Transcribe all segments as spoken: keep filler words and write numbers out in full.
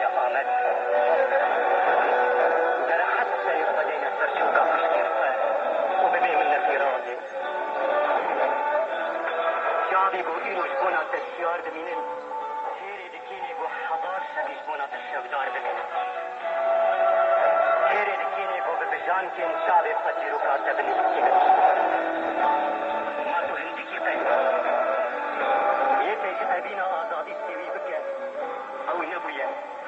آمد در حد ایستادین سرچوبگاه خشکیفته و به منتی راضی شعبی گو اینوش بنا تشیار بمینن تیری دکینی گو حضار شبیش بنا تشیار بمینن تیری دکینی گو به بجان کن شعبی خطی رو کاسته بنیستی ما تو هندی کی پی یه تیجی تبین آزادی سیوی بکن او نبویه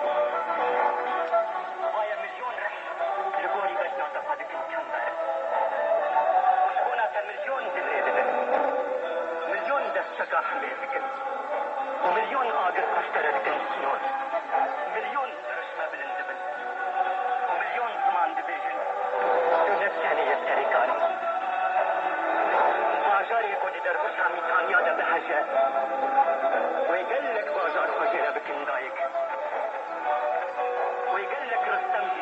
آیا ملیون رح لگونی بشنا تفادکن چندر وشبونا تا ملیون دلیده بن مليون دست شكا حمل بكن ومليون آقر قشتر بكن سنور مليون رشمة بلندبن ومليون زمان دبيجن ونفساني يستريكان باجاري قد دربش همي تانيا دا بحجة ويقلك باجار خجيرة بكن دايك ويقلك رستم